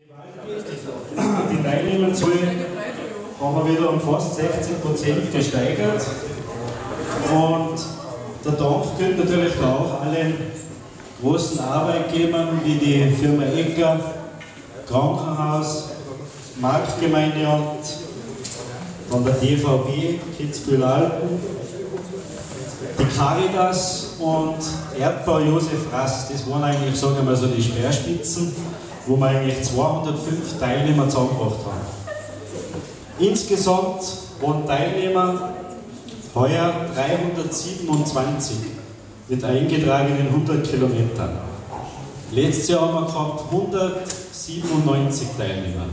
Die Teilnehmerzahl haben wir wieder um fast 60% gesteigert. Und der Dank gilt natürlich auch allen großen Arbeitgebern wie die Firma Ecker, Krankenhaus, Marktgemeindeamt, von der DVB, Kitzbühel-Alpen, die Caritas und Erdbau Josef Rast. Das waren eigentlich, sagen wir mal so, die Speerspitzen, wo wir eigentlich 205 Teilnehmer zusammengebracht haben. Insgesamt waren Teilnehmer heuer 327 mit eingetragenen 100 Kilometern. Letztes Jahr haben wir gehabt 197 Teilnehmer.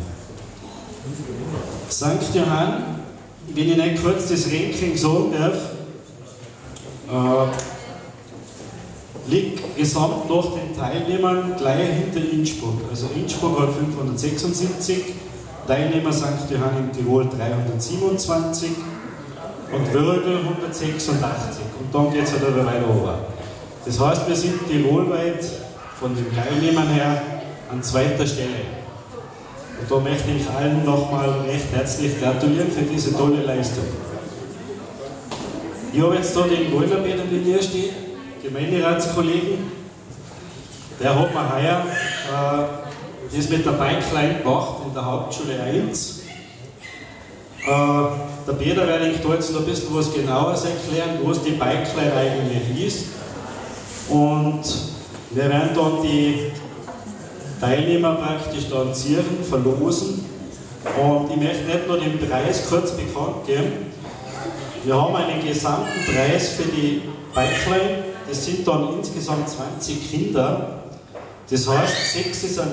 St. Johann, wenn ich nicht kurz das Ranking sagen darf, liegt gesamt nach den Teilnehmern gleich hinter Innsbruck. Also Innsbruck hat 576 Teilnehmer, St. Johann in Tirol 327 und Würgl 186. Und dann geht es halt aber weiter runter. Das heißt, wir sind tirolweit von den Teilnehmern her an zweiter Stelle. Und da möchte ich allen nochmal recht herzlich gratulieren für diese tolle Leistung. Ich habe jetzt da den Wollerpeter in mir stehen, Gemeinderatskollegen. Der hat mir heuer das mit der Bikeline gemacht in der Hauptschule 1. Der Peter werde ich da jetzt noch ein bisschen was Genaueres erklären, was die Bikeline eigentlich ist. Und wir werden dann die Teilnehmer praktisch dann zieren, verlosen. Und ich möchte nicht nur den Preis kurz bekannt geben. Wir haben einen gesamten Preis für die Bikeline. Das sind dann insgesamt 20 Kinder. Das heißt, 6 sind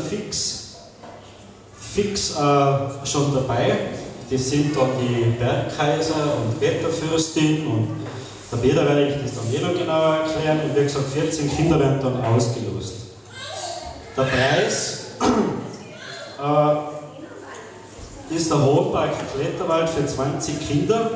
fix schon dabei. Das sind dann die Bergkaiser und Wetterfürstin. Und der Peter werde ich das dann noch genauer erklären. Und wie gesagt, 14 Kinder werden dann ausgelost. Der Preis ist der Hohenberg Kletterwald für 20 Kinder.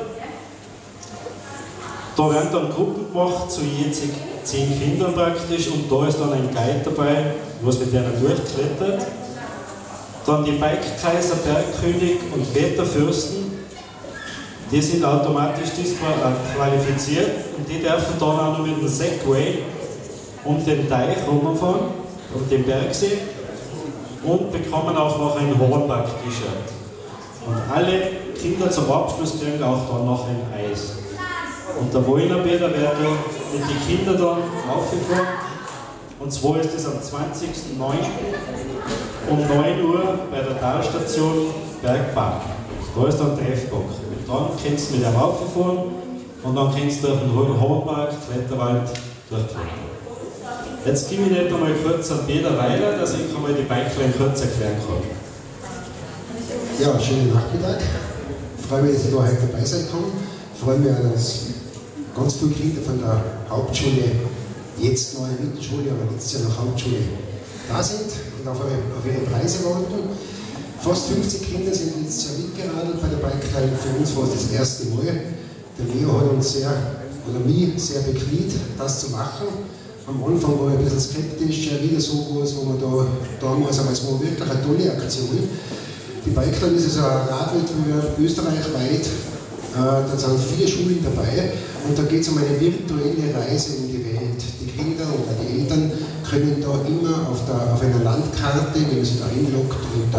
Da werden dann Gruppen gemacht zu je 10 Kindern praktisch und da ist dann ein Guide dabei, was mit denen durchklettert. Dann die Bikekaiser, Bergkönig und Wetterfürsten, die sind automatisch disqualifiziert und die dürfen dann auch noch mit dem Segway um den Teich rumfahren, um den Bergsee und bekommen auch noch ein Hornback-T-Shirt. Und alle Kinder zum Abschluss kriegen auch dann noch ein Eis. Und der Wollerpeter wird mit den Kindern dann aufgefahren. Und zwar ist es am 20.09. um 9 Uhr bei der Talstation Bergpark. Da ist dann Treffpunkt. Und dann kannst du mit ihm aufgefahren und dann kannst du durch den Hornberg, Kletterwald durchklettern. Jetzt gebe ich nicht einmal kurz an Peter Weiler, dass ich einmal die Bikeline kurz erklären kann. Ja, schönen Nachmittag. Ich freue mich, dass ich da heute dabei sein kann. Ich freue mich auch, dass ganz viele Kinder von der Hauptschule, jetzt neue Mittelschule, aber letztes Jahr noch Hauptschule, da sind und auf ihre Preise warten. Fast 50 Kinder sind letztes Jahr mitgeradelt bei der Bikeline. Für uns war es das erste Mal. Der Leo hat uns mich sehr bequemt, das zu machen. Am Anfang war ich ein bisschen skeptisch, wieder so was, wo man da damals, aber es war wirklich eine tolle Aktion. Die Bikeline ist also ein Radwettbewerb österreichweit. Da sind 4 Schulen dabei und da geht es um eine virtuelle Reise in die Welt. Die Kinder oder die Eltern können da immer auf einer Landkarte, wenn man sich da einloggt und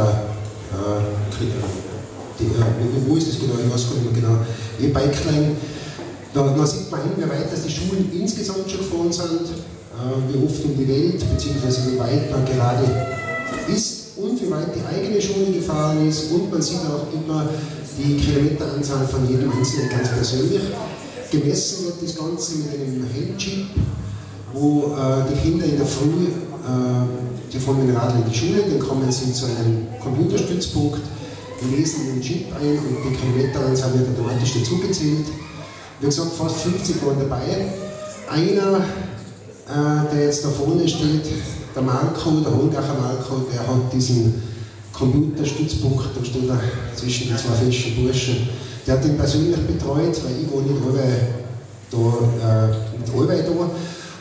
wo ist das genau? Ich weiß gar nicht mehr genau. E-Bikeline. Da sieht man wie weit dass die Schulen insgesamt schon gefahren sind, wie oft um die Welt, beziehungsweise wie weit man gerade ist und wie weit die eigene Schule gefahren ist und man sieht auch immer die Kilometeranzahl von jedem Einzelnen ganz persönlich. Gemessen wird das Ganze mit einem Handchip, wo die Kinder in der Früh, die fahren mit dem Radl in die Schule, dann kommen sie zu einem Computerstützpunkt, lesen den Chip ein und die Kilometeranzahl wird automatisch dazugezählt. Wie gesagt, fast 50 waren dabei. Einer, der jetzt da vorne steht, der Marco, der Holgacher Marco, der hat diesen Computerstützpunkt, da steht er zwischen den 2 festen Burschen. Der hat ihn persönlich betreut, weil ich war nicht allweil da.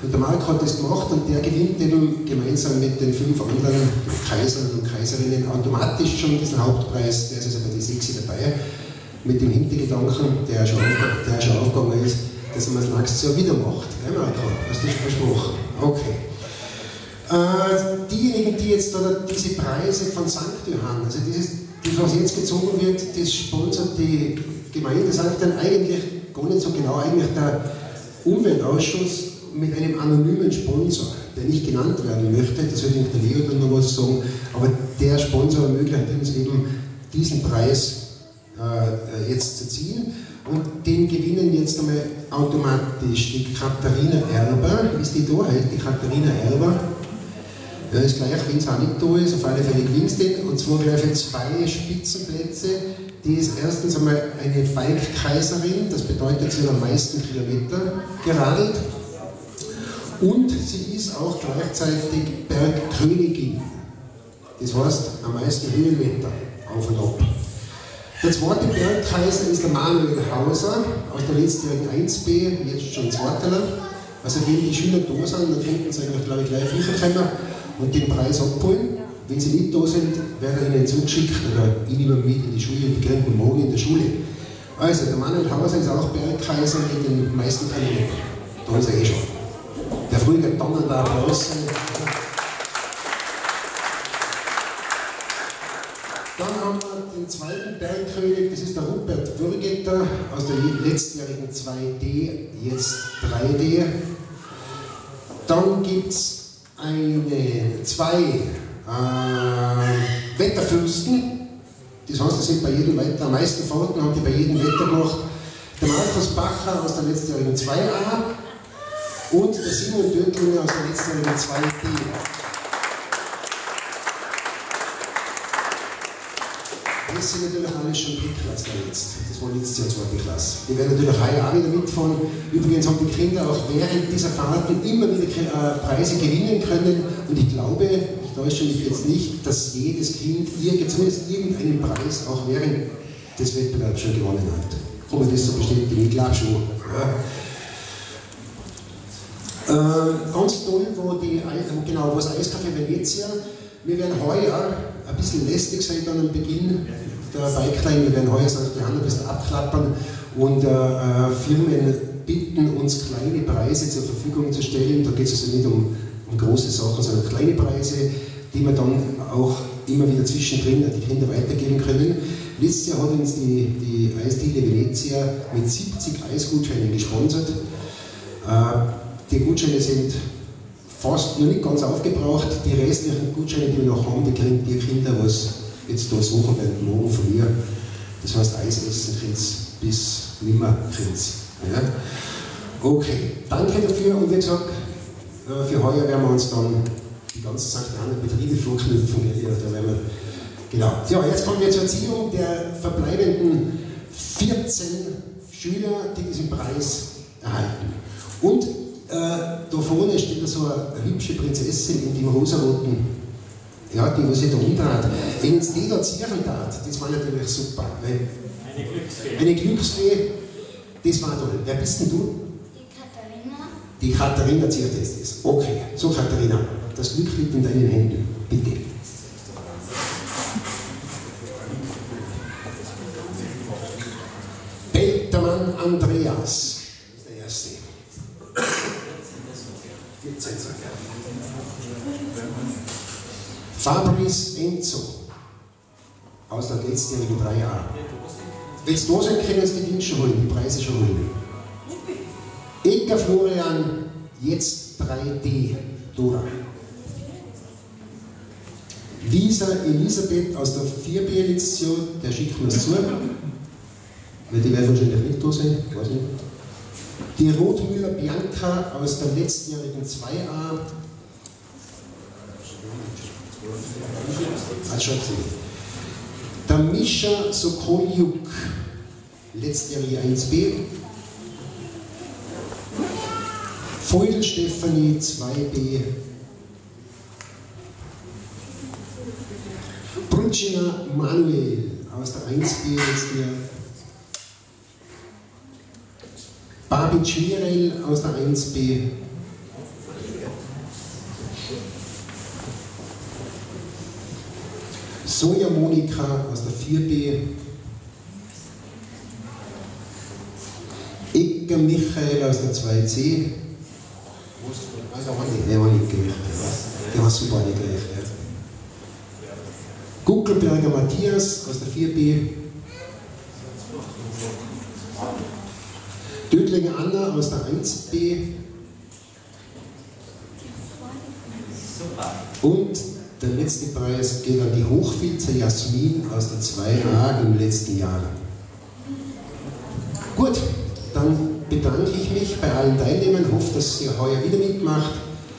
Und der Mark hat das gemacht und der gewinnt eben gemeinsam mit den 5 anderen Kaisern und Kaiserinnen automatisch schon diesen Hauptpreis. Der ist also bei den 6 dabei, mit dem Hintergedanken, der schon aufgegangen ist, dass man das nächstes Jahr wieder macht. Gell, Mark? Hast du schon versprochen? Okay. Diejenigen, die jetzt da diese Preise von St. Johann, also das, was jetzt gezogen wird, das sponsert die Gemeinde St. Johann eigentlich gar nicht so genau, eigentlich der Umweltausschuss mit einem anonymen Sponsor, der nicht genannt werden möchte, das wird der Leo dann noch was sagen, aber der Sponsor ermöglicht uns eben diesen Preis jetzt zu ziehen und den gewinnen jetzt einmal automatisch die Katharina Erber. Ist die da heute, die Katharina Erber? Ja, ist gleich, wenn es auch nicht da ist, auf alle Fälle gewinnst den, und zwar gleich für 2 Spitzenplätze. Die ist erstens einmal eine Bike-Kaiserin, das bedeutet, sie hat am meisten Kilometer geradelt. Und sie ist auch gleichzeitig Bergkönigin. Das heißt, am meisten Höhenmeter auf und ab. Der zweite Bergkaiser ist der Manuel Hauser aus der letztjährigen 1B, jetzt schon Zweiteler. Also wenn die Schüler da sind, dann könnten sie eigentlich, glaube ich, gleich kommen und den Preis abholen. Wenn sie nicht da sind, werden ihnen zugeschickt oder ich nehme mit in die Schule und die kriegen morgen in der Schule. Also, der Manuel Hauser ist auch Bergkaiser mit den meisten Kilometern. Da ist er eh schon. Der frühere Donner da draußen. Dann haben wir den zweiten Bergkönig, das ist der Rupert Würgeter aus der letztjährigen 2D, jetzt 3D. Dann gibt es zwei Wetterfürsten, das heißt, das sind bei jedem Wetter am meisten Fahrten, haben die bei jedem Wetter gemacht. Der Markus Bacher aus der letztjährigen 2A und der Simon Döttlinger aus der letztjährigen 2D. Das sind natürlich alle schon Drittklassler jetzt. Das war letztes Jahr 2. Klasse. Die werden natürlich heuer auch wieder mitfahren. Übrigens haben die Kinder auch während dieser Fahrten immer wieder Preise gewinnen können. Und ich glaube, ich täusche mich jetzt nicht, dass jedes Kind zumindest irgendeinen Preis auch während des Wettbewerbs schon gewonnen hat. Kann man das so bestätigen? Ich glaube schon. Ja. Ganz toll war das Eiscafé Venezia. Wir werden heuer ein bisschen lästig sein dann am Beginn der Bikeline. Wir werden heuer St. Johann ein bisschen abklappern und Firmen bitten, uns kleine Preise zur Verfügung zu stellen. Da geht es also nicht um große Sachen, sondern kleine Preise, die wir dann auch immer wieder zwischendrin an die Kinder weitergeben können. Letztes Jahr hat uns die Eisdiele Venezia mit 70 Eisgutscheinen gesponsert. Die Gutscheine sind fast noch nicht ganz aufgebraucht. Die restlichen Gutscheine, die wir noch haben, die kriegen die Kinder, was jetzt da das Wochenende morgen von mir. Das heißt, Eis essen könnt's bis nimmer könnt's. Ja. Okay, danke dafür und wie gesagt, für heuer werden wir uns dann die ganzen St. Johann Betriebe vorknüpfen. Da werden wir, genau. Ja, jetzt kommen wir zur Erziehung der verbleibenden 14 Schüler, die diesen Preis erhalten. Und da vorne steht so eine hübsche Prinzessin in dem rosaroten, ja, die was sich da umdreht. Wenn uns die da ziehen darf, das war natürlich super. Eine Glücksfee. Eine Glücksfee, das war toll. Wer bist denn du? Die Katharina. Die Katharina zieht jetzt das. Okay, so Katharina, das Glück liegt in deinen Händen. Bitte. Beltermann Andreas. Das ist der erste. 14. Fabrice Enzo aus der letztjährigen 3A. Wenn es da sind, können Sie die Dinge schon holen, die Preise schon holen. Edgar Florian, jetzt 3D, Dora. Lisa Elisabeth aus der 4B-Edition, der schickt mir es zu. Weil die werden wahrscheinlich nicht da sein, weiß nicht. Die Rothmüller Bianca aus der letztjährigen 2A. Der Mischa Sokoljuk, letztjährige 1B. Feudel Stefanie, 2B. Brutschina Manuel aus der 1B letztjahr. Babic Mirel aus der 1B. Soja Monika aus der 4B, Egger Michael aus der 2C, der war super, nicht gleich. Ja. Guckelberger Matthias aus der 4B, Dödlinger Anna aus der 1B und der letzte Preis geht an die Hochfilzer Jasmin aus der 2A im letzten Jahr. Gut, dann bedanke ich mich bei allen Teilnehmern, hoffe, dass ihr heuer wieder mitmacht.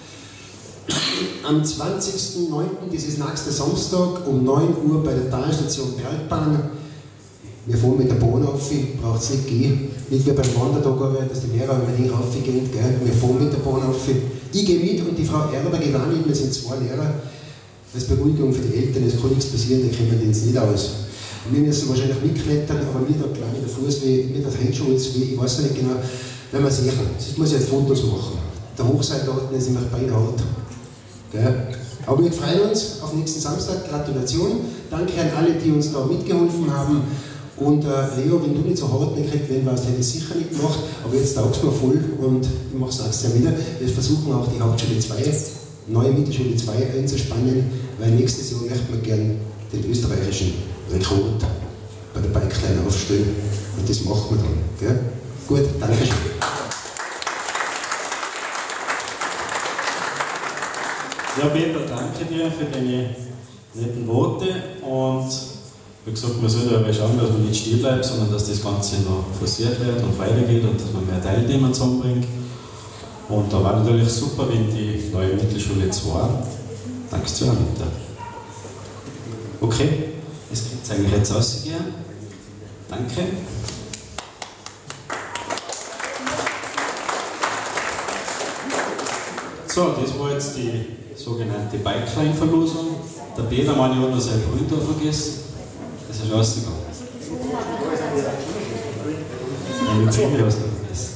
Am 20.09., das ist nächster Samstag, um 9 Uhr bei der Talstation Bergbahn. Wir fahren mit der Bahn rauf, braucht es nicht gehen. Nicht wie beim Wandertag, dass die Lehrer unbedingt raufgehen. Wir fahren mit der Bahn rauf. Ich gehe mit und die Frau Erber geht auch mit. Wir sind 2 Lehrer. Als Beruhigung für die Eltern, es kann nichts passieren, die kommen jetzt nicht aus. Wir müssen wahrscheinlich mitklettern, aber mir tut gleich der Fuß weh, mir tut Handschulz weh, ich weiß nicht genau. Wenn wir sehen, sonst muss ich jetzt Fotos machen. Der Hochseilgarten ist immer beinhart. Aber wir freuen uns auf nächsten Samstag. Gratulation. Danke an alle, die uns da mitgeholfen haben. Und Leo, wenn du nicht so hart gekriegt werden warst, hätte ich sicher nicht gemacht. Aber jetzt taugst du mir voll und ich mache es nächstes Jahr wieder. Wir versuchen auch die Hauptschule 2, neue Mittelschule 2 einzuspannen, weil nächstes Jahr möchten wir gerne den österreichischen Rekord bei der Bikeline aufstellen. Und das machen wir dann. Gell? Gut, danke schön. Ja, Peter, danke dir für deine netten Worte und wie gesagt, man sollte aber schauen, dass man nicht still bleibt, sondern dass das Ganze noch forciert wird und weitergeht und dass man mehr Teilnehmer zusammenbringt. Und da war natürlich super, wenn die neue Mittelschule 2 danke zu Anita. Okay, es gibt es eigentlich jetzt rausgehen. Danke. So, das war jetzt die sogenannte Bikeline-Verlosung. Der Peter Mann hat noch seinen Brüder vergessen. Das ist rausgegangen. Eine Zähne hast du vergessen.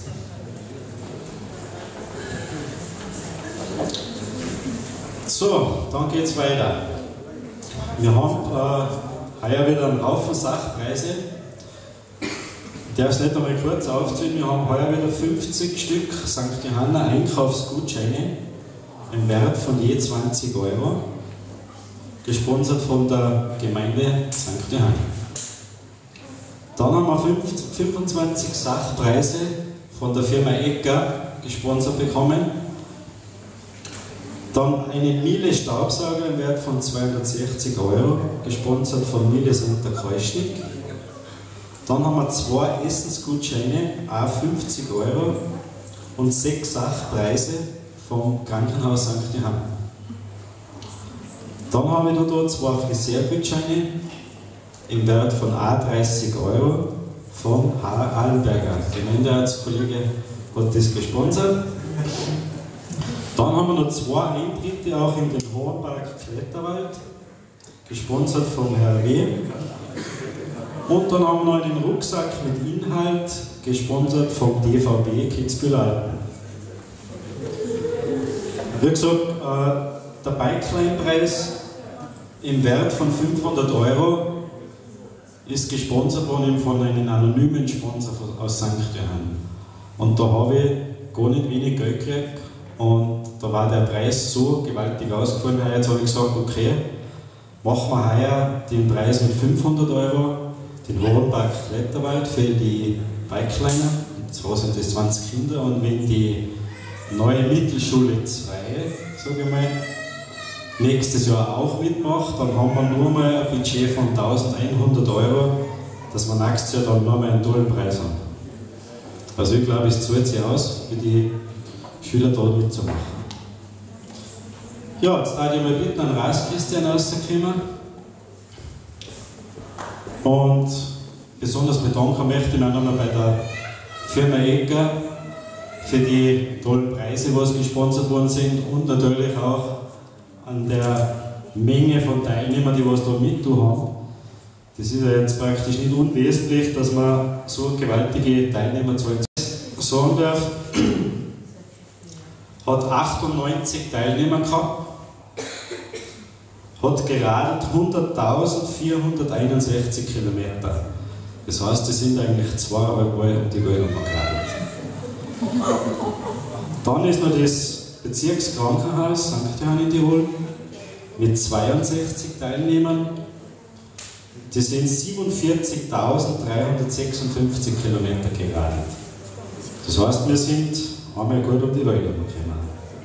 So, dann geht es weiter. Wir haben heuer wieder einen Haufen Sachpreise. Ich darf es nicht einmal kurz aufzählen. Wir haben heuer wieder 50 Stück St. Johanna Einkaufsgutscheine im Wert von je 20 €, gesponsert von der Gemeinde St. Johanna. Dann haben wir 25 Sachpreise von der Firma Egger gesponsert bekommen. Dann einen Miele-Staubsauger im Wert von 260 €, gesponsert von Miele Center Kreuschnick. Dann haben wir 2 Essensgutscheine, auch 50 € und 6 Sachpreise vom Krankenhaus St. Johann. Dann haben wir da 2 Friseurgutscheine im Wert von 30 € von H. Allenberger. Der Gemeinderatskollege hat das gesponsert. Dann haben wir noch 2 Eintritte auch in den Hohenberg Kletterwald, gesponsert vom Herr W. Und dann haben wir noch einen Rucksack mit Inhalt, gesponsert vom DVB Kitzbühel-Alpen. Wie gesagt, der Bikeline-Preis im Wert von 500 € ist gesponsert worden von einem anonymen Sponsor aus St. Johann. Und da habe ich gar nicht wenig Geld gekriegt und da war der Preis so gewaltig ausgefallen. Jetzt habe ich gesagt, okay, machen wir heuer den Preis mit 500 €, den Hohenberg Kletterwald für die Bikeliner. Und zwar sind das 20 Kinder und wenn die neue Mittelschule 2, sage ich mal, nächstes Jahr auch mitmacht, dann haben wir nur mal ein Budget von 1100 €, dass wir nächstes Jahr dann nur mal einen tollen Preis haben. Also ich glaube, es zahlt sich aus, für die Schüler dort mitzumachen. Ja, jetzt darf ich mal bitten, einen Raskristian rauszukommen. Und besonders bedanken möchte ich mich nochmal bei der Firma Egger für die tollen Preise, die gesponsert worden sind und natürlich auch an der Menge von Teilnehmern, die was da mit haben. Das ist ja jetzt praktisch nicht unwesentlich, dass man so gewaltige Teilnehmerzahlen sagen darf. Hat 98 Teilnehmer gehabt, hat geradelt 100.461 Kilometer. Das heißt, die sind eigentlich 2,5 Mal um die Welt geradelt. Dann ist noch das Bezirkskrankenhaus St. Johann in Tirol mit 62 Teilnehmern. Das sind 47.356 Kilometer geradelt. Das heißt, wir sind einmal gut um die Welt gekommen.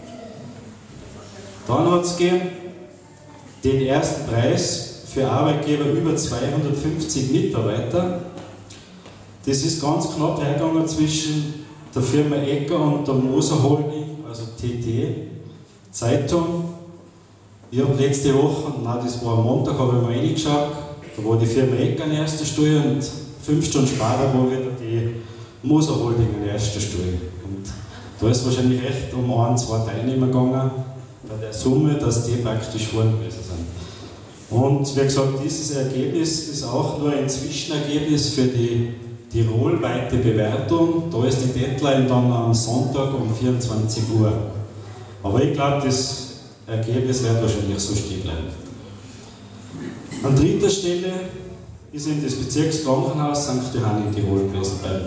Dann hat es den ersten Preis für Arbeitgeber über 250 Mitarbeiter. Das ist ganz knapp hergegangen zwischen der Firma Ecker und der Moser Holding, also TT, Zeitung. Ich habe letzte Woche, nein, das war am Montag, habe ich mal reingeschaut, da war die Firma Ecker an erster Stelle und 5 Stunden später war wieder die Moser Holding an erster Stelle. Und da ist wahrscheinlich echt um 1, 2 Teilnehmer gegangen, bei der Summe, dass die praktisch vorne gewesen sind. Und wie gesagt, dieses Ergebnis ist auch nur ein Zwischenergebnis für die tirolweite Bewertung. Da ist die Deadline dann am Sonntag um 24 Uhr. Aber ich glaube, das Ergebnis wird wahrscheinlich so stehen bleiben. An dritter Stelle ist in das Bezirkskrankenhaus St. Johann in Tirol gewesen, bei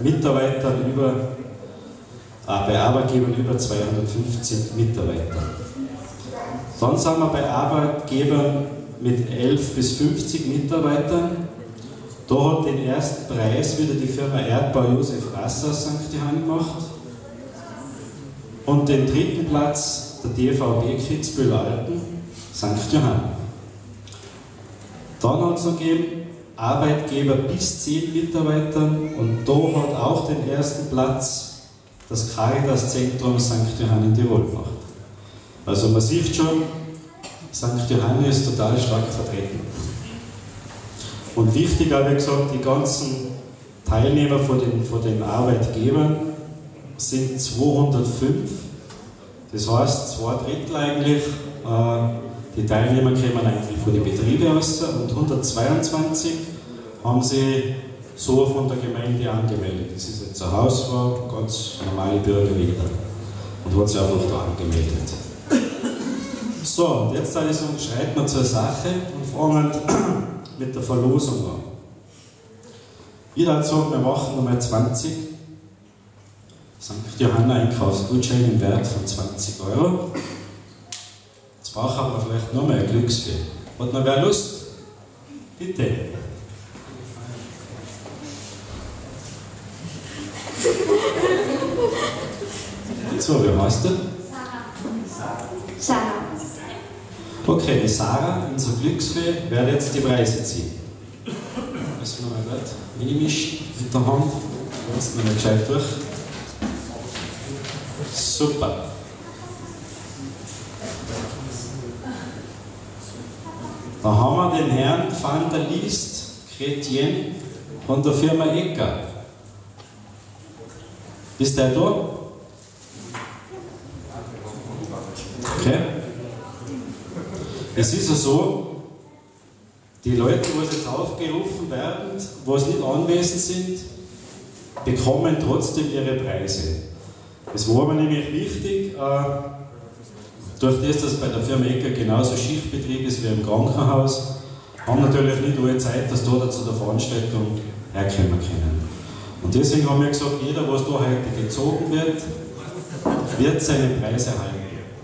Arbeitgebern über 250 Mitarbeiter. Dann sind wir bei Arbeitgebern mit 11 bis 50 Mitarbeitern. Da hat den ersten Preis wieder die Firma Erdbau Josef Rasser aus St. Johann gemacht. Und den dritten Platz der DVB Kitzbühel-Alten, St. Johann. Dann hat es noch gegeben Arbeitgeber bis 10 Mitarbeitern und da hat auch den ersten Platz das Caritas-Zentrum St. Johann in Tirol gemacht. Also man sieht schon, St. Johann ist total stark vertreten. Und wichtig, wie gesagt, die ganzen Teilnehmer von den Arbeitgebern sind 205. Das heißt, 2/3 eigentlich, die Teilnehmer kommen eigentlich von den Betrieben aus und 122 haben sie so von der Gemeinde angemeldet. Das ist jetzt eine Hausfrau, ganz normale Bürger wie jeder. Und hat sich einfach da angemeldet. So, und jetzt würde ich sagen, schreiten wir zur Sache und fangen mit der Verlosung an. Ich würde sagen, wir machen nochmal 20 St. Johann Einkaufsgutschein im Wert von 20 €. Jetzt brauchen wir vielleicht noch mal ein Glücksfee. Hat noch wer Lust? Bitte. So, wie heißt du? Sarah. Okay, die Sarah, unser Glücksfee, wird jetzt die Preise ziehen. Müssen wir mal gut einmischen mit der Hand. Lassen wir mal gescheit durch. Super. Da haben wir den Herrn van der Liest Chrétien von der Firma Ecker. Ist der da? Okay. Es ist ja so, die Leute, die jetzt aufgerufen werden, die nicht anwesend sind, bekommen trotzdem ihre Preise. Es war mir nämlich wichtig, durch das, dass bei der Firma Ecker genauso Schichtbetrieb ist wie im Krankenhaus, haben natürlich nicht alle Zeit, dass da zu der Veranstaltung herkommen können. Und deswegen haben wir gesagt, jeder, was da heute gezogen wird, wird seinen Preis erhalten.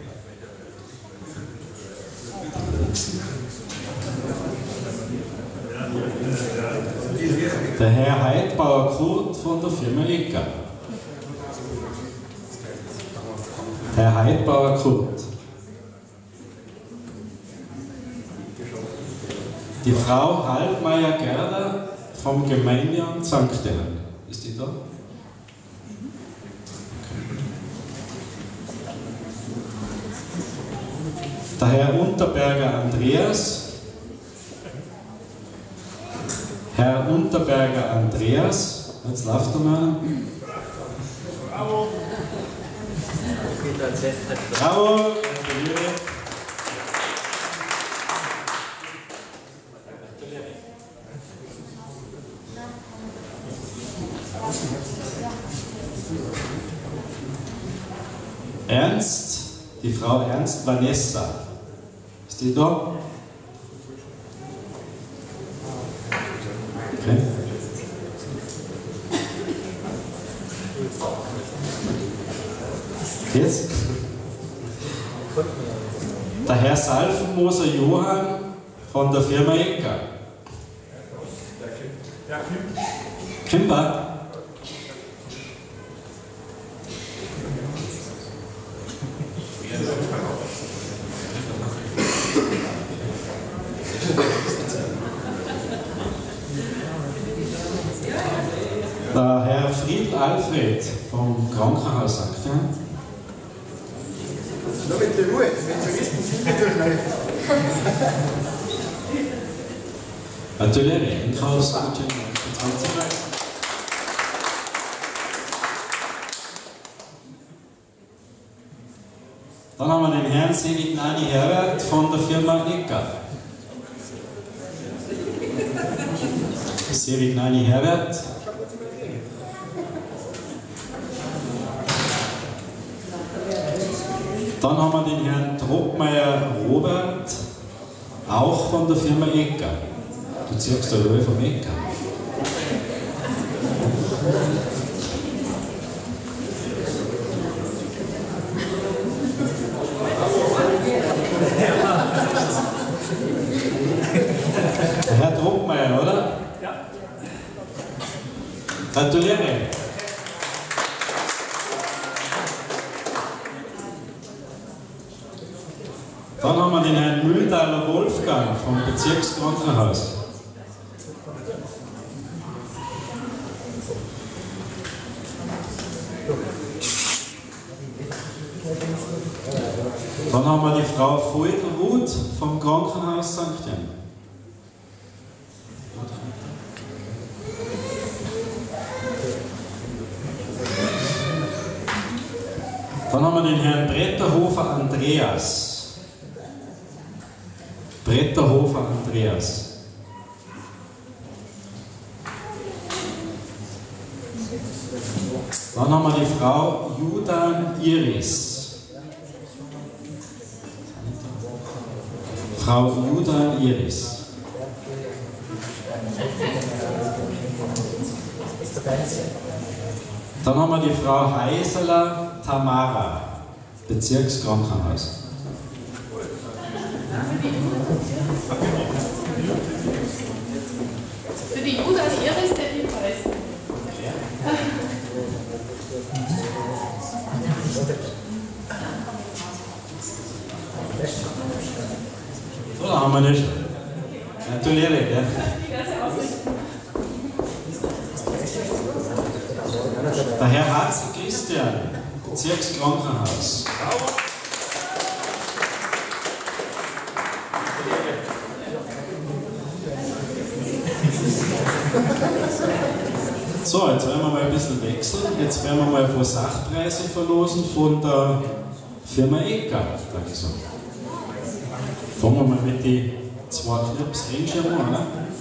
Der Herr Heidbauer Kurt von der Firma Ecker. Herr Heidbauer Kurt. Die Frau Halbmeier Gerda vom Gemeindeamt St. Johann. Ist die da? Okay. Der Herr Unterberger Andreas. Herr Unterberger Andreas. Jetzt läuft er mal. Bravo! Bravo! Ernst, die Frau Ernst Vanessa. Ist die da? Jetzt. Der Herr Salfenmoser Johann von der Firma Ecker. Kimber. Der Herr Friedl Alfred vom Krankenhaus St. Johann. Nur mit der Ruhe, wenn Sie wissen, sind wir so schnell. Natürlich Renkenhaus. Dann haben wir den Herrn Sevignani Herbert von der Firma Ecker. Sevignani Herbert. Dann haben wir den Herrn Troppmeier Robert, auch von der Firma Ecker. Du ziehst da Löwe vom Ecker. Der Herr Troppmeier, oder? Ja. Gratuliere. Dann haben wir den Herrn Mühltaler Wolfgang vom Bezirkskrankenhaus. Dann haben wir die Frau Voidelruth vom Krankenhaus St. Jan. Dann haben wir den Herrn Bretterhofer Andreas. Bretterhofer Andreas. Dann haben wir die Frau Judan Iris. Frau Judan Iris. Dann haben wir die Frau Heiseler Tamara, Bezirkskrankenhaus. Für die Judan Iris der Hinweis. So, da haben wir nicht. Gratuliere, ja. Der Herr Hatzel Christian, Bezirkskrankenhaus. So, jetzt werden wir mal ein bisschen wechseln. Jetzt werden wir mal ein paar Sachpreise verlosen von der Firma Ecker. Fangen wir mal mit den zwei Knips Regenschirmen an.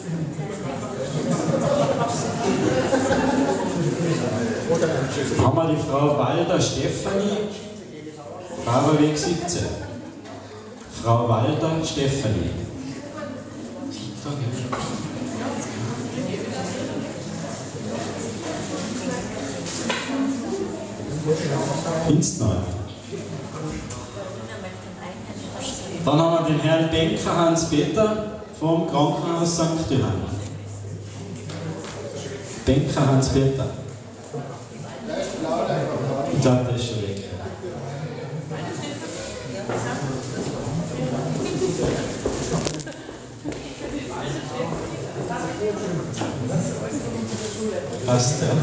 Haben wir die Frau Walter Stefanie, Fahrerweg 17. Frau Walter Stefanie. Dienstneu. Dann haben wir den Herrn Benker Hans-Peter vom Krankenhaus St. Johann. Benker Hans-Peter. Ich glaube, der ist schon weg. Passt, ja.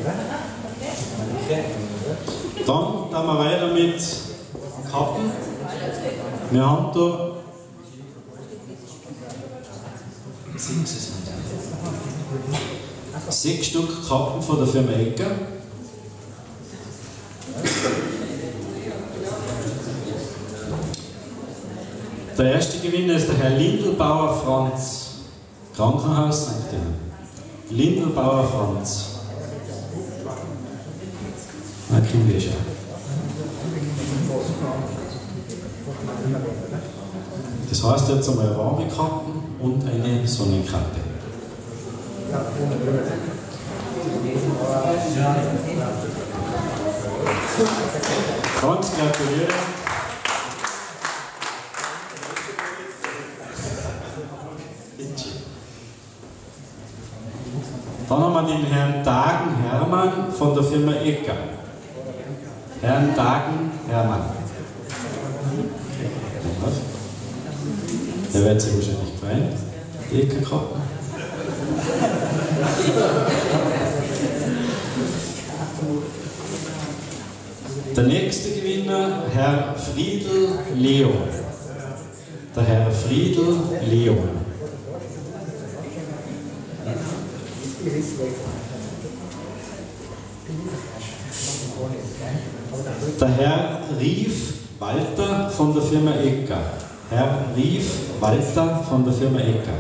Dann gehen wir weiter mit Kappen. Wir haben da 6 Stück Kappen von der Firma Ecker. Der erste Gewinner ist der Herr Lindelbauer Franz, Krankenhaus St. Johann. Lindelbauer Franz. Na, kriegen wir schon. Das heißt jetzt einmal warme Kappen und eine Sonnenkappe. Ja. Ganz gratuliere. Dann haben wir den Herrn Dagen Hermann von der Firma Ecker. Herrn Dagen Hermann. Der wird sich wahrscheinlich freuen. Die Ecker gehabt. Der nächste Gewinner, Herr Friedel Leo. Der Herr Friedel Leo. Der Herr Rief Walter von der Firma Ecker. Herr Rief Walter von der Firma Ecker.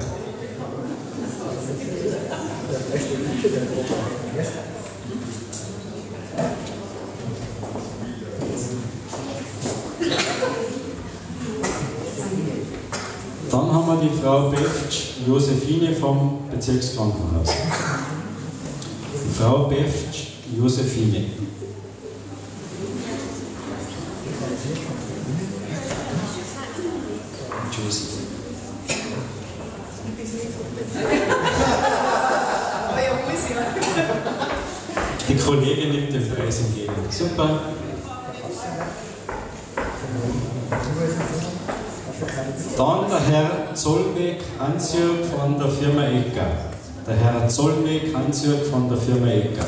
Dann haben wir die Frau Beftsch Josephine vom Bezirkskrankenhaus. Die Frau Beftsch Josephine. Die Kollegin nimmt den Preis entgegen. Super. Dann der Herr Zollweg Hans-Jörg von der Firma Ecker. Der Herr Zollweg Hans-Jörg von der Firma Ecker.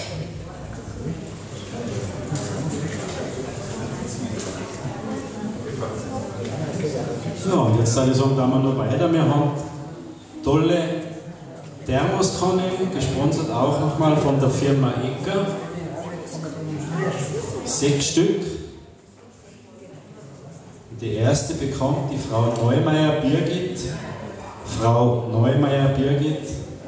So, und jetzt sage ich sagen, da wir noch weiter. Wir haben tolle Thermoskannen, gesponsert auch nochmal von der Firma Ecker. 6 Stück. Die erste bekommt die Frau Neumeier Birgit. Frau Neumeier Birgit.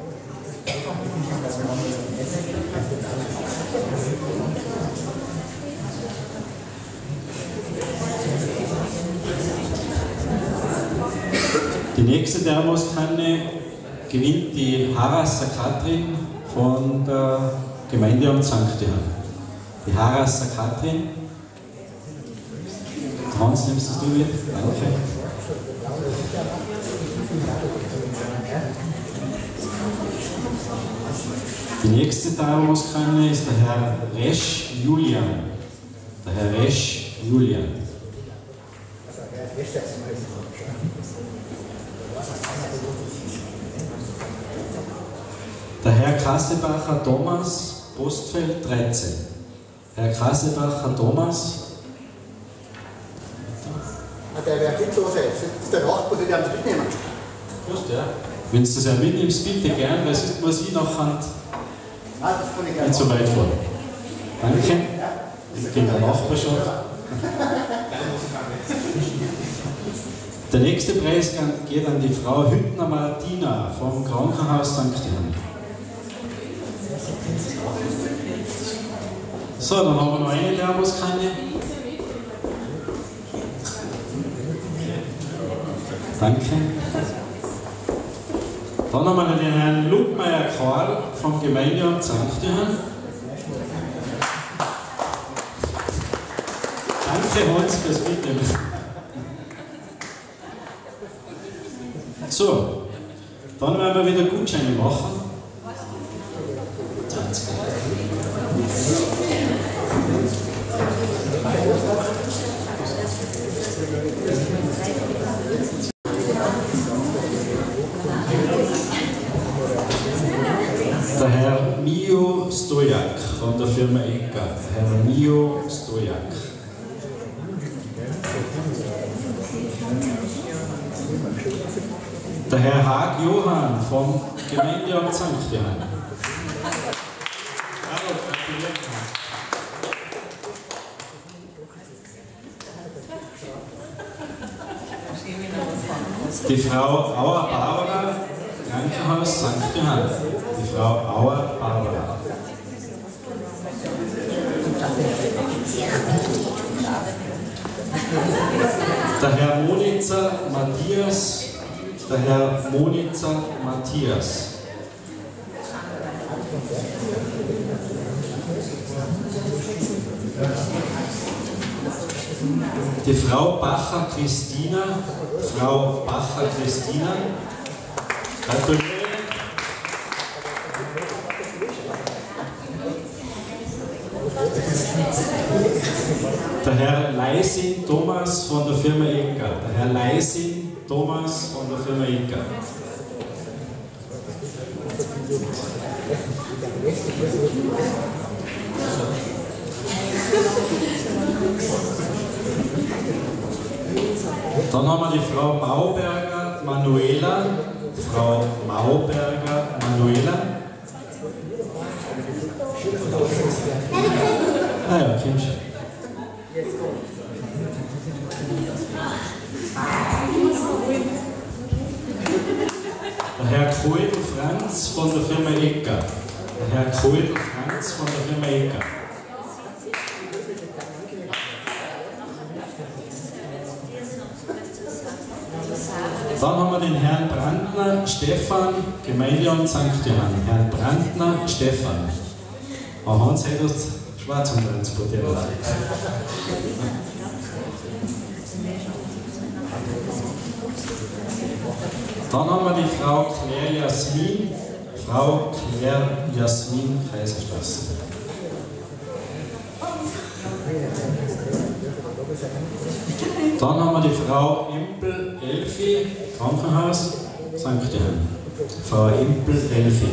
Die nächste Thermoskanne gewinnt die Harasser Katrin von der Gemeindeamt St. Johann. Die Harasser Katrin. Hans, nimmst du mit? Danke. Die nächste Thermoskanne ist der Herr Resch Julian. Der Herr Resch Julian. Der Herr Kassebacher Thomas, Postfeld 13. Herr Kassebacher Thomas. Der wird nicht so sein. Das ist der Nachbar, der es mitnehmen. Just, ja. Wenn du das ja mitnimmst, bitte gern, weil sonst muss ich nachher nicht so weit vor. Danke. Ich bin der Nachbarschaft. Der nächste Preis geht an die Frau Hüttner Martina vom Krankenhaus St. Johann. So, dann haben wir noch eine Thermoskanne. Danke. Dann haben wir noch den Herrn Ludmeier Karl vom Gemeindeamt St. Johann. Danke Hans fürs Mitnehmen. So, dann werden wir wieder Gutscheine machen. 20. Der Herr Mio Stojak von der Firma Ecker. Herr Mio Stojak. Der Herr Haag Johann vom Gemeindeamt St. Johann. Die Frau Auer Barbara, Krankenhaus St. Johann. Die Frau Auer Barbara. Der Herr Monitzer Matthias. Der Herr Monitzer Matthias. Die Frau Bacher Christina. Frau Bacher Christina. Gratuliere. Der Herr Leising Thomas von der Firma Ecker. Der Herr Leising Thomas von der Firma Ecker. Dann haben wir die Frau Mauberger Manuela. Frau Mauberger Manuela. Ah ja, kommst du. Der Herr Kohl Franz von der Firma Ecker. Der Herr Kohl Franz von der Firma Ecker. Dann haben wir den Herrn Brandner Stefan, Gemeindeamt St. Johann. Herrn Brandner Stefan. Auch Hans hat das schwarz transportiert. Dann haben wir die Frau Claire Jasmin. Frau Claire Jasmin, Kaiserstraße. Dann haben wir die Frau Impel Elfi, Krankenhaus, St. Johann. Frau Impel Elfi.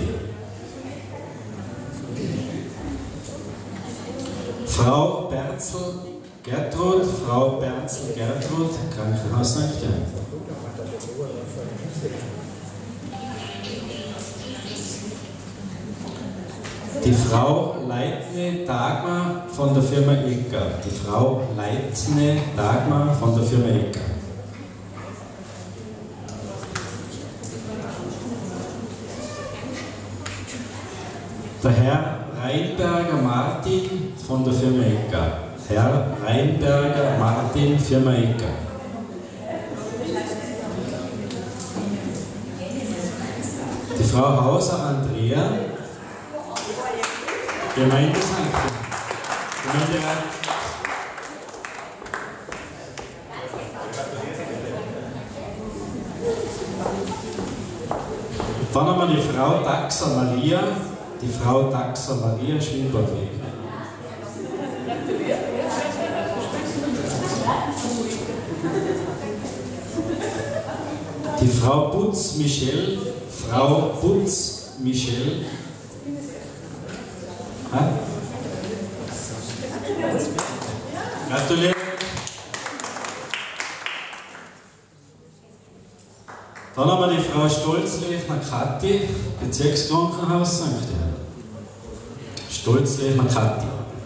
Frau Berzel Gertrud, Frau Berzel Gertrud, Krankenhaus St. Johann. Die Frau Leitne Dagmar von der Firma Ecker. Die Frau Leitne Dagmar von der Firma Ecker. Der Herr Reinberger Martin von der Firma Ecker. Herr Reinberger Martin, Firma Ecker. Die Frau Hauser Andrea, Gemeinde St. Gemeinderat. Dann haben wir die Frau Daxa Maria, die Frau Daxa Maria Schwinberweg. Die Frau Butz Michel, Frau Butz Michel. Gratuliere. Dann haben wir die Frau Stolzlechner Kathi, Bezirkskrankenhaus St. Johann. Stolzlechner Kathi.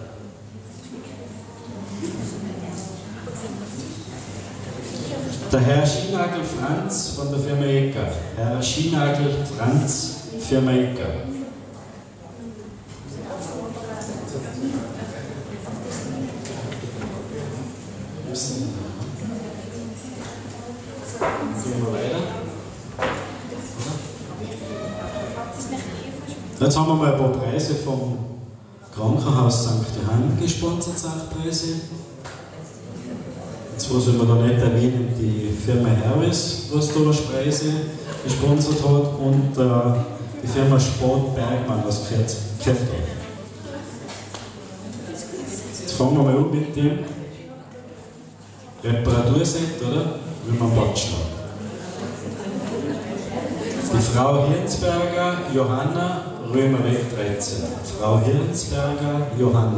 Der Herr Schienagel Franz von der Firma Ecker. Herr Schienagel Franz, Firma Ecker. Jetzt haben wir mal ein paar Preise vom Krankenhaus St. Johann gesponsert, Sachpreise. Jetzt muss ich mir da nicht erwähnen, die Firma Hermes, was da Preise gesponsert hat, und die Firma Sport Bergmann, was gehört hat. Jetzt fangen wir mal an mit dem Reparaturset, oder? Wie man Platz steht. Die Frau Hirnsberger Johanna, Römerweg 13. Frau Hirnsberger Johanna.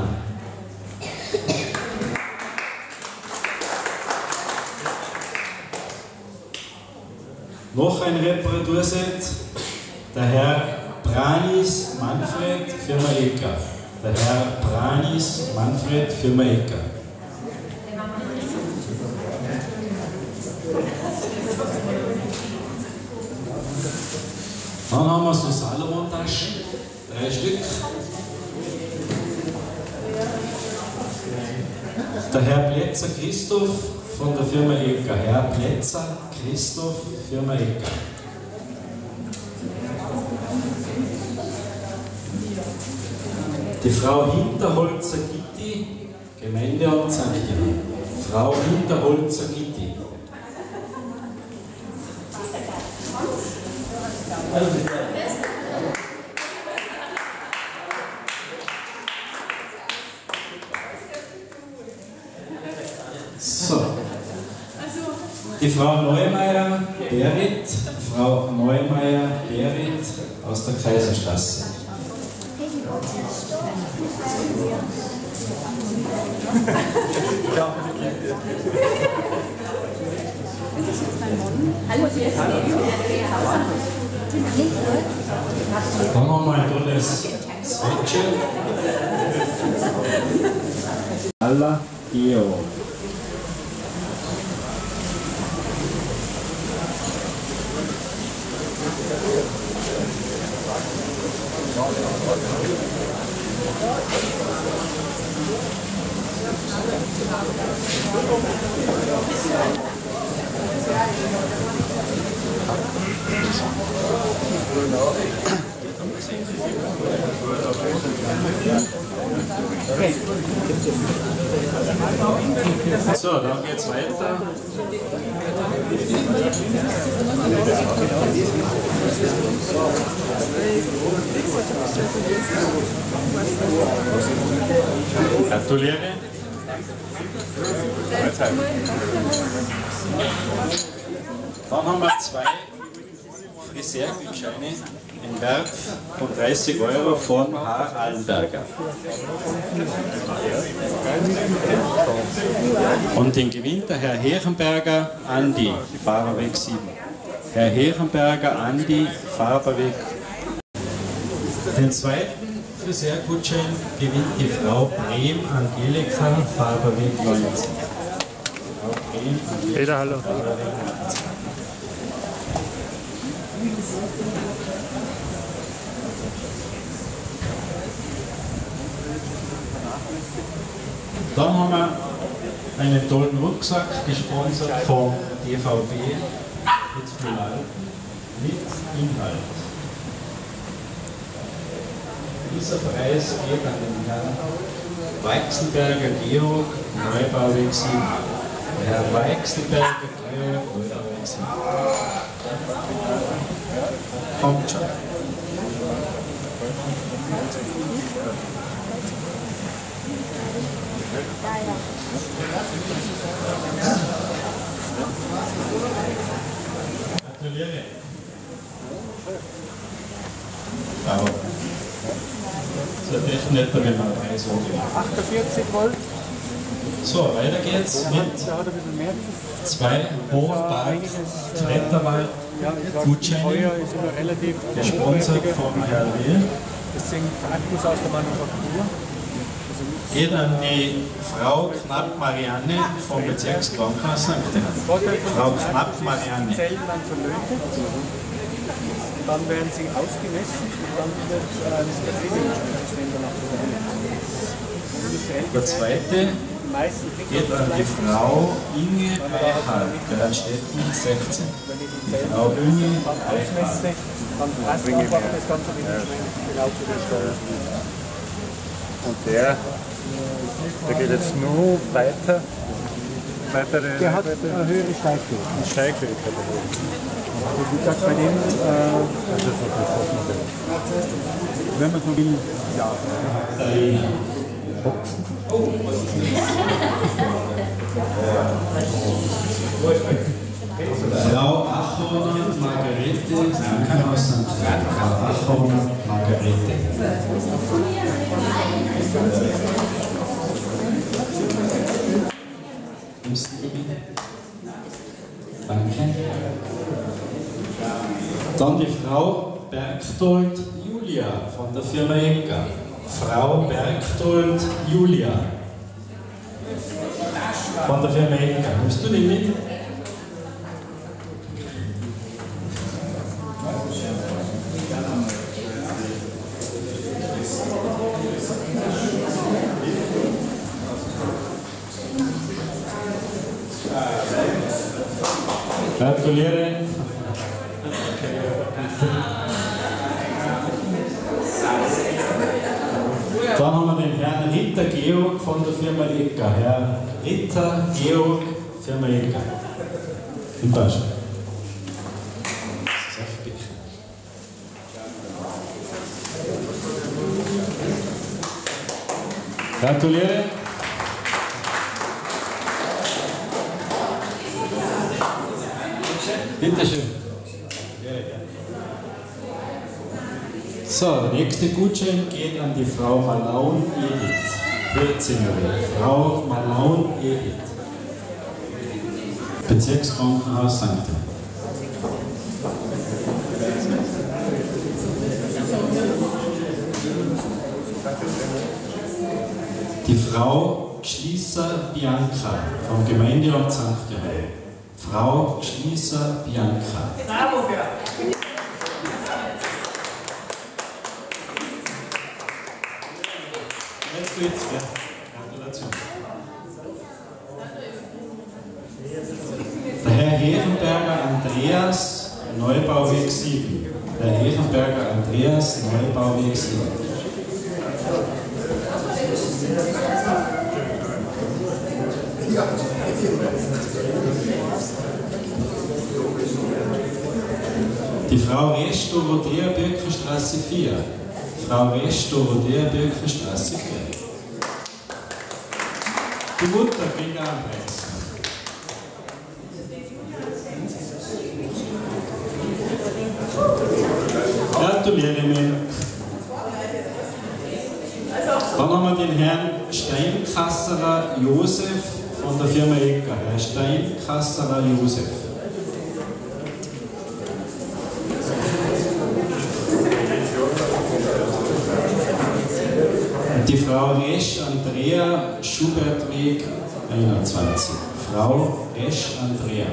Noch ein Reparaturset. Der Herr Branis Manfred, Firma Ecker. Der Herr Branis Manfred, Firma Ecker. Dann haben wir so Salomon-Taschen, 3 Stück. Der Herr Plätzer Christoph von der Firma Ecker. Herr Plätzer Christoph, Firma Ecker. Die Frau Hinterholzer Gitti, Gemeindeamt St. Johann. Frau Hinterholzer Gitti. So. Die Frau Neumeier Berit, Frau Neumeier Berit aus der Kaiserstraße. Dann haben wir ein tolles Sweatshirt. Alla Dio. So, dann geht's weiter. Gratuliere. Dann haben wir 2 Friseurgutscheine im Wert von 30 € von H. Allenberger. Und den gewinnt der Herr Herrenberger Andi, Fahrerweg 7. Herr Herrenberger Andi, Fahrerweg. Den zweiten Friseurgutschein gewinnt die Frau Brehm Angelika, Fahrerweg 19. Frau Brehm Angelika, Peter, hallo. Fahrerweg 19. Dann haben wir einen tollen Rucksack, gesponsert vom DVB mit Inhalt. Dieser Preis geht an den Herrn Weichselberger Georg, Neubauweg 7. Herr Weichselberger Georg, Neubauweg 7. Kommt schon. Gratuliere. Bravo. Das ist echt netter, wenn man Preis hochgeht. 48 Volt. So, weiter geht's mit 2 Hochpark Kletterwald Gutscheine, gesponsert von Herrn Will. Das sind Akkus aus der Manufaktur. Geht an die Frau Knapp Marianne vom Bezirkskrankenhaus-St. Frau Knapp Marianne. Zellen dann verlötet. Dann werden sie ausgemessen und dann wird das Befriedigungsstehen danach verwendet. Der zweite geht an die Frau Inge Eichhardt, Bernstetten 16. Die Frau Inge Eichhardt. Dann passt einfach das Ganze genau zu den Stellen. Und der geht jetzt nur weiter. Der hat eine höhere Steigfähigkeit. Steigfähigkeit. Also wie gesagt, bei dem, wenn man so will, ja. Frau Achhoner Margarete, Krankenhaus St. Frau Achhoner Margarete. Danke. Dann die Frau Bergtold Julia von der Firma Ecker. Frau Bergtold Julia von der Firma Ecker. Nimmst du die mit? Gratuliere. Dann haben wir den Herrn Ritter Georg von der Firma Ecker. Herr Ritter Georg Firma Ecker. Im Beispiel. Das ist aufgepickelt. Gratuliere. Bitteschön. So, der nächste Gutschein geht an die Frau Malaun Edith, Hürzingerin. Frau Malaun Edith, Bezirkskrankenhaus St. Die Frau Schließer Bianca vom Gemeindeamt St. Johann. Frau Schließer Bianca. Bravo. Jetzt geht's, ja. Gratulation. Der Herr Herrenberger Andreas, Neubauweg 7. Der Herrenberger Andreas, Neubauweg 7. Die Frau Resch Dorothea Birkenstraße 4. Frau Resch Dorothea Birkenstraße 4. Die Mutter kriegt einen Preis. Gratuliere mir. Dann haben wir den Herrn Steinkasserer Josef von der Firma Ecker. Herr Steinkasserer Josef. Die Frau Resch Andrea Schubertweg 21. Frau Resch Andrea.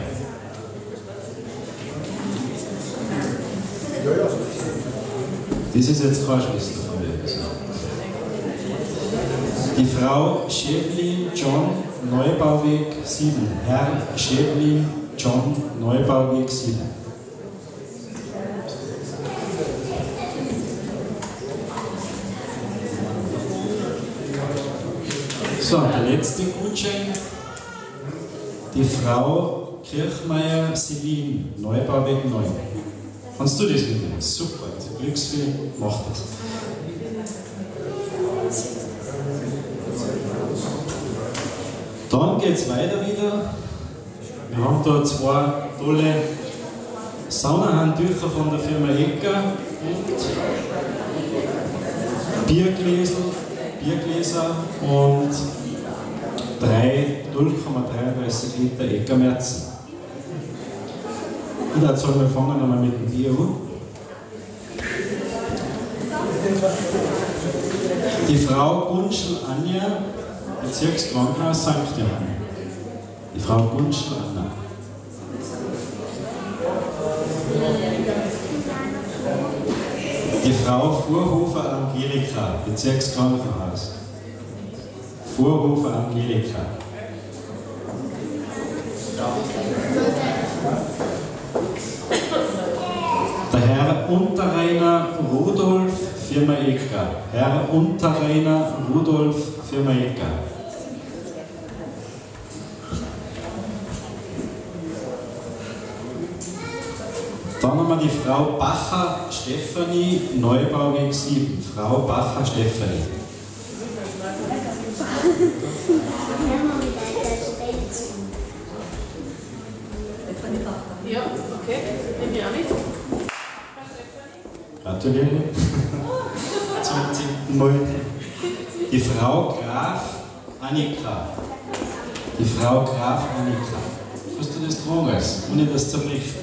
Das ist jetzt keine Schwester von mir. Die Frau Schädlin John Neubauweg 7. Herr Schädlin John Neubauweg 7. So, der letzte Gutschein. Die Frau Kirchmeier Selin, Neubauweg 9. Kannst du das mitnehmen? Super, Glücksvieh, mach das. Dann geht es weiter wieder. Wir haben da zwei tolle Saunahandtücher von der Firma Ecker und Biergläser und 0,33 Liter Eckermerzen. Und jetzt sollen wir fangen einmal mit dem Bier an. Die Frau Gunschel Anja, Bezirkskrankenhaus St. Johann. Die Frau Gunschel Anna. Die Frau Vorhofer Angelika, Bezirkskrankenhaus. Vorhofer Angelika. Der Herr Unterreiner Rudolf, Firma Ecker. Herr Unterreiner Rudolf, Firma Ecker. Dann haben wir die Frau Bacher Stefanie, Neubauweg 7. Frau Bacher Stefanie. Ja, okay. Nehme ich auch mit. Gratuliere. Zum 10. Mal. Die Frau Graf Annika. Die Frau Graf Annika. Hast du das tragen als? Ohne das zerbricht.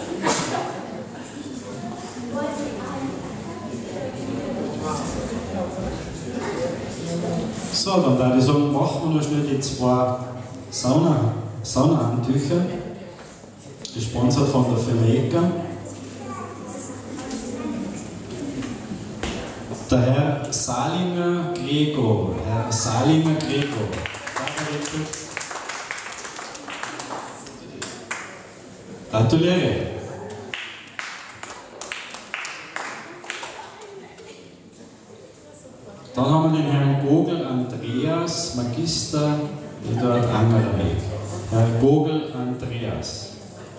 So, dann würde ich sagen, machen wir noch schnell die zwei Saunahandtücher, gesponsert von der Firma Ecker. Der Herr Salinger Gregor. Herr Salinger Gregor. Gratuliere. Dann haben wir den Herrn Gogel Andreas, Magister Eduard Angerweg. Herr Gogel Andreas.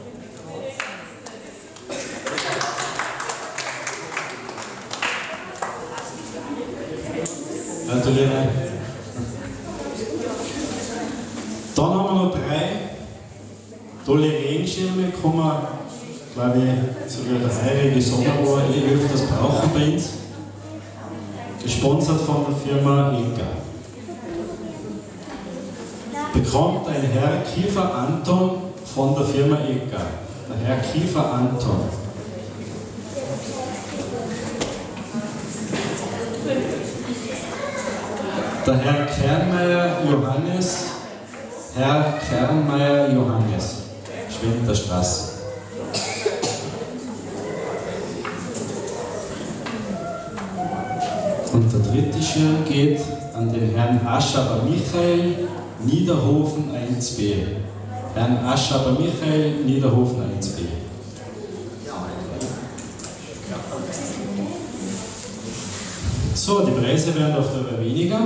Gratuliere. Dann haben wir noch 3 tolle Regenschirme, kommen, glaube ich, zu der dreijährigen Sommerruhe öfters brauchen bei uns. Gesponsert von der Firma EGA. Bekommt ein Herr Kiefer Anton von der Firma EGA. Der Herr Kiefer Anton. Der Herr Kernmeier Johannes. Herr Kernmeier Johannes. Schwenter Straße. Und der dritte Schirm geht an den Herrn Aschaber Michael, Niederhofen 1b. Herrn Aschaber Michael, Niederhofen 1b. So, die Preise werden oft aber weniger,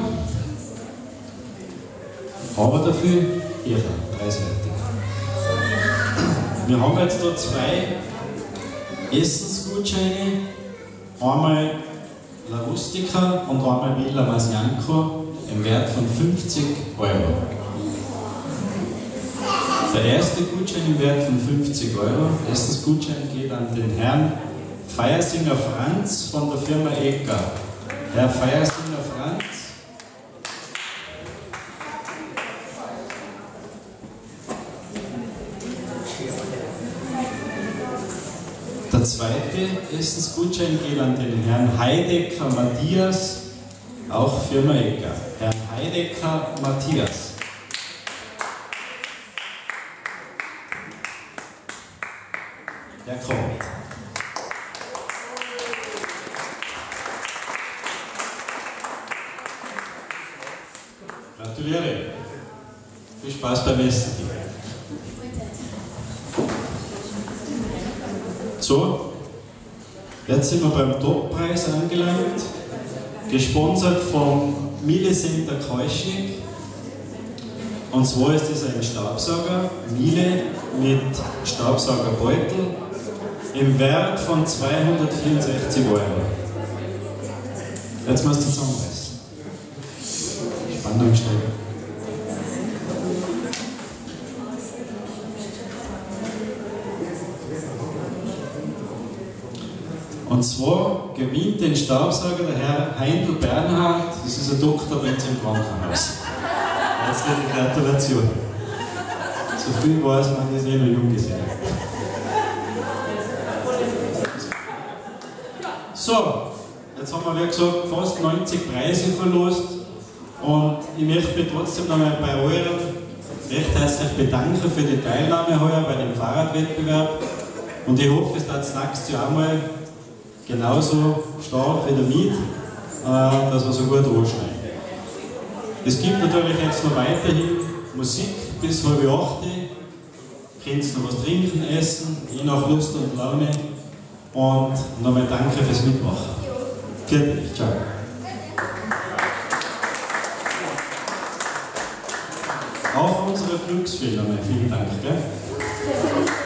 aber dafür eher preiswertig. Wir haben jetzt da 2 Essensgutscheine, einmal La Rustica und einmal Villa Masianco im Wert von 50 €. Der erste Gutschein im Wert von 50 €. Essensgutschein geht an den Herrn Feiersinger Franz von der Firma EGA. Herr Feiersinger Franz. Der zweite Essensgutschein geht an den Herrn Heidecker Matthias, auch Firma EGA. Herr Heidecker Matthias. Der kommt. Gratuliere. Viel Spaß beim Essen. So, jetzt sind wir beim Toppreis angelangt, gesponsert vom Miele Center Keuschnig. Und zwar ist es ein Staubsauger, Miele mit Staubsaugerbeutel im Wert von 264 €. Jetzt musst du zusammenreißen. Spannung steigen. Und zwar gewinnt den Staubsauger der Herr Heindl Bernhard, das ist ein Doktor bei uns im Krankenhaus. Herzliche Gratulation. So viel weiß man, ist eh noch jung gesehen. So, jetzt haben wir, wie gesagt, fast 90 Preise verlost und ich möchte mich trotzdem nochmal bei euch recht herzlich bedanken für die Teilnahme heuer bei dem Fahrradwettbewerb und ich hoffe, es wird das nächste Jahr mal genauso stark wieder mit, dass wir so gut anschneiden. Es gibt natürlich jetzt noch weiterhin Musik bis 7:30. Könnt noch was trinken, essen, je nach Lust und Laune. Und nochmal danke fürs Mitmachen. Vielen Ciao. Auch unsere Glücksfehler, vielen Dank. Gell?